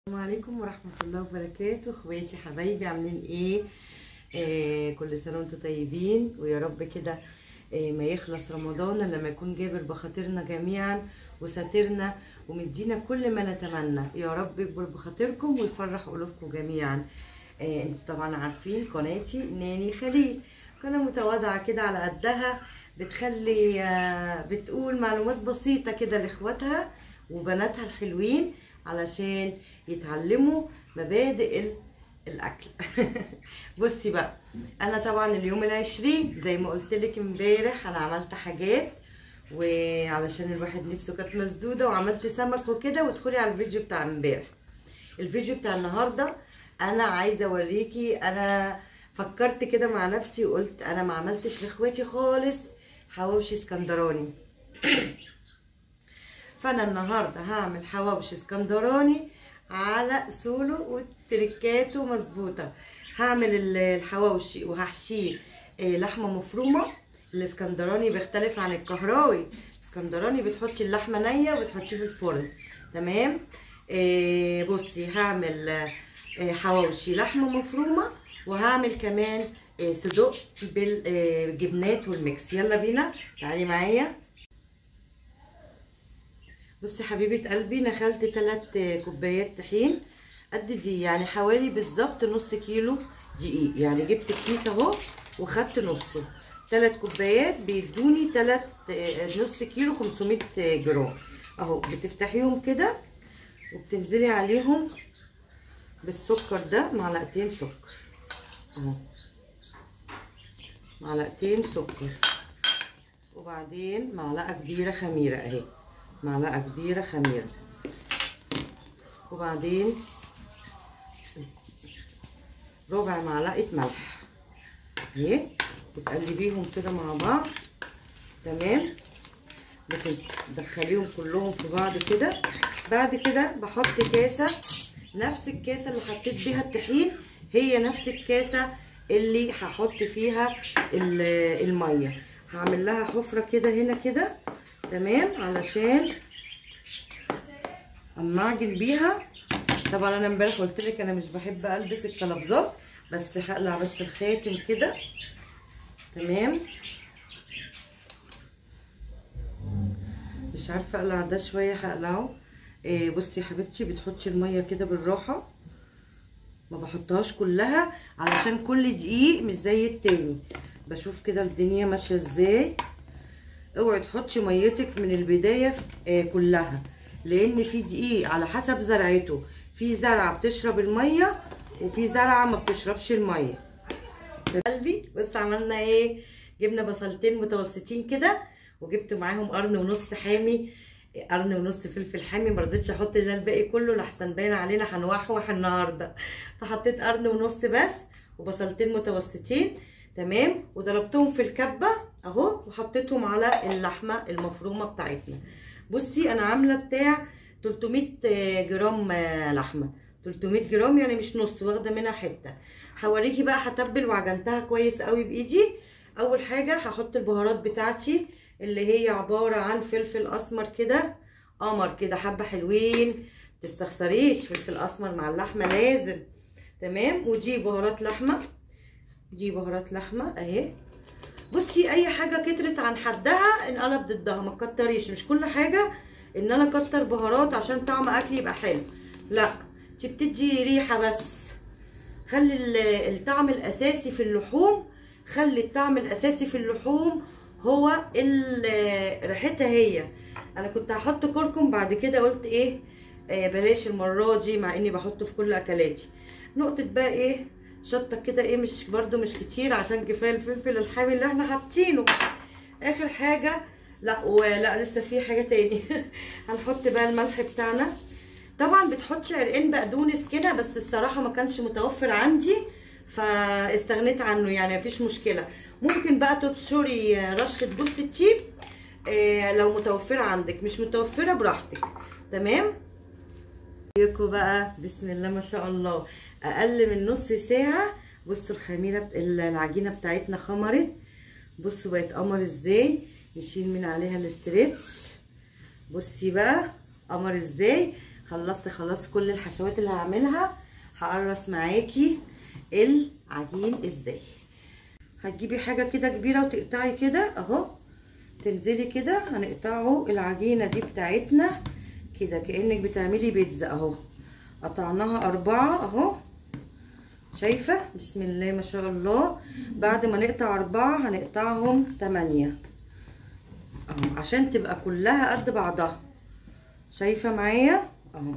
السلام عليكم ورحمة الله وبركاته. اخواتي حبايبي عاملين ايه؟ كل سنة وانتم طيبين، ويا رب كده ما يخلص رمضان لما يكون جابر بخاطرنا جميعا وساترنا ومدينا كل ما نتمنى. يا رب يكبر بخاطركم ويفرح قلوبكم جميعا. انتوا طبعا عارفين قناتي ناني خليل، قناة متواضعة كده على قدها، بتخلي بتقول معلومات بسيطة كده لاخواتها وبناتها الحلوين علشان يتعلموا مبادئ الاكل. بصي بقى، انا طبعا اليوم العشرين زي ما قلت لك امبارح انا عملت حاجات، وعلشان الواحد نفسه كانت مسدوده وعملت سمك وكده. وادخلي على الفيديو بتاع امبارح. الفيديو بتاع النهارده انا عايزه اوريكي، انا فكرت كده مع نفسي وقلت انا ما عملتش لاخواتي خالص حواوشي اسكندراني. فانا النهارده هعمل حواوشي اسكندراني على اصوله وتركاته مظبوطه. هعمل الحواوشي وهحشيه لحمه مفرومه. الاسكندراني بيختلف عن الكهراوي، الاسكندراني بتحطي اللحمه نيه وبتحطيه في الفرن. تمام. بصي، هعمل حواوشي لحمه مفرومه، وهعمل كمان صدوق بالجبنات والميكس. يلا بينا، تعالي معايا. بصي حبيبه قلبي، نخلت 3 كوبايات طحين قد دي، يعني حوالي بالظبط نص كيلو دقيق. يعني جبت الكيس اهو وخدت نصه. 3 كوبايات بيدوني نص كيلو 500 جرام اهو. بتفتحيهم كده وبتنزلي عليهم بالسكر ده، معلقتين سكر اهو، معلقتين سكر، وبعدين معلقه كبيره خميره اهي، معلقه كبيره خميره، وبعدين ربع معلقه ملح اهي. بتقلبيهم كده مع بعض. تمام. بتدخليهم كلهم في بعض كده. بعد كده بحط كاسه، نفس الكاسه اللي حطيت بيها الطحين هي نفس الكاسه اللي هحط فيها الميه. هعمل لها حفره كده هنا كده. تمام، علشان اما اعجن بيها. طبعا انا امبارح قلت لك انا مش بحب البس القلافزات، بس هقلع بس الخاتم كده. تمام، مش عارفه اقلع ده شويه، هقلعه. بصي يا حبيبتي، بتحطي الميه كده بالراحه، ما بحطهاش كلها علشان كل دقيق مش زي التاني. بشوف كده الدنيا ماشيه ازاي. اوعي تحطي ميتك من البدايه كلها، لان في دقيق على حسب زرعته، في زرعه بتشرب الميه وفي زرعه ما بتشربش الميه. قلبي بس عملنا ايه؟ جبنا بصلتين متوسطين كده، وجبت معاهم قرن ونص حامي، قرن ونص فلفل حامي. مرضتش احط ده الباقي كله لحسن باين علينا هنوحوح النهارده، فحطيت قرن ونص بس وبصلتين متوسطين. تمام، وضربتهم في الكبه اهو، وحطيتهم على اللحمه المفرومه بتاعتنا. بصي انا عامله بتاع 300 جرام لحمه، 300 جرام يعني مش نص، واخده منها حته. هوريكي بقى هتبل وعجنتها كويس قوي بايدي. اول حاجه هحط البهارات بتاعتي اللي هي عباره عن فلفل اسمر كده، قمر كده، حبه حلوين، متستخسريش فلفل اسمر مع اللحمه لازم. تمام، ودي بهارات لحمه، دي بهارات لحمه اهي. بصي اي حاجه كترت عن حدها انقلب ضدها، ما تكتريش. مش كل حاجه ان انا اكتر بهارات عشان طعم اكلي يبقى حلو، لا، دي بتدي ريحه بس. خلي الطعم الاساسي في اللحوم، خلي الطعم الاساسي في اللحوم هو ريحتها هي. انا كنت هحط كركم بعد كده، قلت ايه بلاش المره دي، مع اني بحطه في كل اكلاتي. نقطه بقى ايه شطه كده، ايه مش برده مش كتير، عشان كفايه الفلفل الحامي اللي احنا حاطينه. اخر حاجه، لا لسه في حاجه تاني. هنحط بقى الملح بتاعنا. طبعا بتحطي عرقين بقدونس كده، بس الصراحه ما كانش متوفر عندي فاستغنيت عنه، يعني مفيش مشكله. ممكن بقى تبشري رشه جوز الطيب لو متوفره عندك، مش متوفره براحتك. تمام. يكو بقى بسم الله ما شاء الله، اقل من نص ساعه. بصوا الخميره العجينه بتاعتنا خمرت، بصوا بقت قمر ازاي. نشيل من عليها الاسترتش، بصي بقى قمر ازاي. خلصت كل الحشوات اللي هعملها. هقرص معاكي العجين ازاي. هتجيبي حاجه كده كبيره وتقطعي كده اهو، تنزلي كده. هنقطعه العجينه دي بتاعتنا كده كأنك بتعملي بيتزا اهو. قطعناها 4 اهو، شايفه؟ بسم الله ما شاء الله. بعد ما نقطع 4 هنقطعهم 8 اهو عشان تبقى كلها قد بعضها. شايفه معايا اهو؟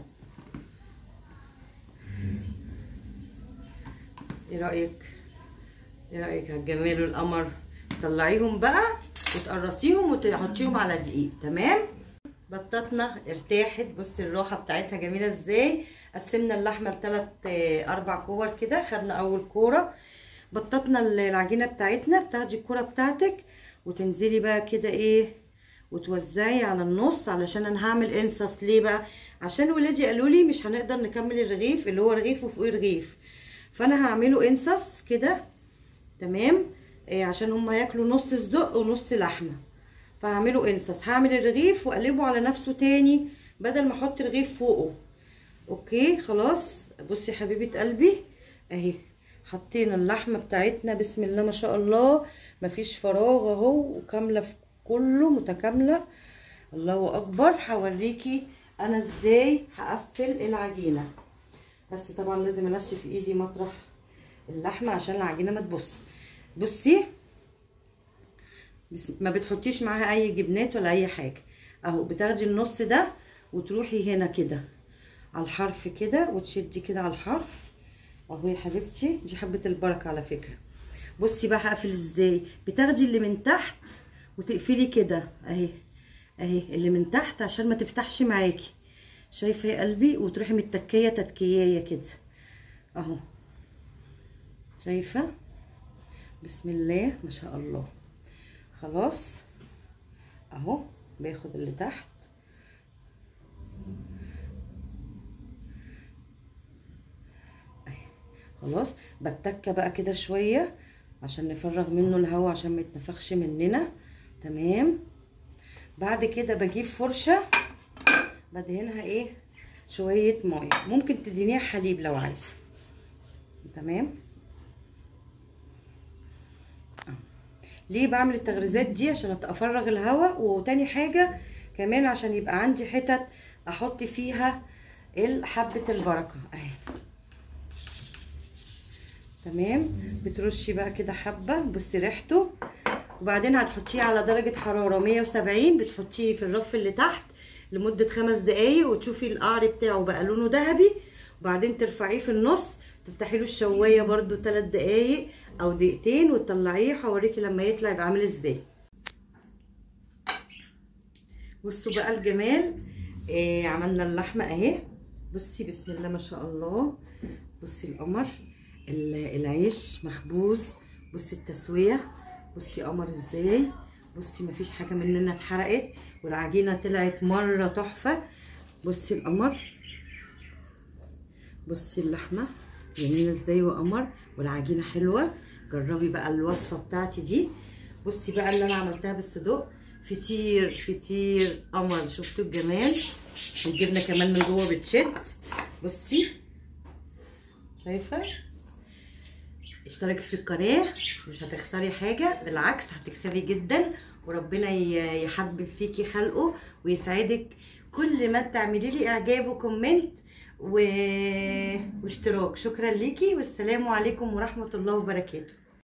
ايه رايك؟ ايه رايك على الجمال والقمر؟ طلعيهم بقى وتقرصيهم وتحطيهم على دقيق. تمام. بطتنا ارتاحت. بصي الراحه بتاعتها جميله ازاي. قسمنا اللحمه ل3 4 كور كده. خدنا اول كوره، بطتنا العجينه بتاعتنا. بتاخدي الكوره بتاعتك وتنزلي بقى كده ايه وتوزعي على النص، علشان انا هعمل انصص. ليه بقى؟ عشان ولادي قالوا لي مش هنقدر نكمل الرغيف اللي هو رغيف وفوقيه رغيف، فانا هعمله انصص كده. تمام. عشان هم هياكلوا نص صدق ونص لحمه، فهعمله انصص. هعمل الرغيف واقلبه على نفسه تاني بدل ما احط رغيف فوقه. اوكي خلاص. بصي يا حبيبه قلبي اهي، حطينا اللحمه بتاعتنا بسم الله ما شاء الله، مفيش فراغ اهو، وكامله في كله متكامله. الله اكبر. هوريكي انا ازاي هقفل العجينه، بس طبعا لازم انشف ايدي مطرح اللحمه عشان العجينه ما تبص. بصي ما بتحطيش معاها اي جبنات ولا اي حاجه اهو. بتاخدي النص ده وتروحي هنا كده على الحرف كده وتشدي كده على الحرف اهو يا حبيبتي. دي حبه البركه على فكره. بصي بقى هقفل ازاي. بتاخدي اللي من تحت وتقفلي كده اهي اهي اللي من تحت عشان ما تفتحش معاكي. شايفه يا قلبي؟ وتروحي متكيه تتكيايه كده اهو. شايفه؟ بسم الله ما شاء الله. خلاص اهو. باخد اللي تحت اهي. خلاص بتكه بقى كده شويه عشان نفرغ منه الهواء عشان ما يتنفخش مننا. تمام. بعد كده بجيب فرشه بدهنها ايه شويه ميه، ممكن تدينيها حليب لو عايزه. تمام. ليه بعمل التغريزات دي؟ عشان افرغ الهواء، وتاني حاجه كمان عشان يبقى عندي حتت احط فيها حبه البركه اهي. تمام. بترشي بقى كده حبه. بصي ريحته. وبعدين هتحطيه على درجه حراره 170. بتحطيه في الرف اللي تحت لمده 5 دقايق وتشوفي القعر بتاعه بقى لونه ذهبي، وبعدين ترفعيه في النص تفتحي له الشوايه برده 3 دقايق او دقيقتين وتطلعيه. هوريكي لما يطلع يبقى عامل ازاي. بصوا بقى الجمال. عملنا اللحمه اهي. بصي بسم الله ما شاء الله. بصي القمر. العيش مخبوز. بصي التسويه. بصي قمر ازاي. بصي مفيش حاجه مننا اتحرقت، والعجينه طلعت مره تحفه. بصي القمر. بصي اللحمه جميله ازاي وقمر، والعجينه حلوه. جربي بقى الوصفه بتاعتي دي. بصي بقى اللي انا عملتها بالصدق فطير فطير قمر. شفتوا الجمال؟ والجبنه كمان من جوه بتشد. بصي شايفه؟ اشتركي في القناه مش هتخسري حاجه، بالعكس هتكسبي جدا، وربنا يحبب فيكي خلقه ويسعدك. كل ما تعملي لي اعجاب وكومنت واشتراك. شكرا ليكي، والسلام عليكم ورحمه الله وبركاته.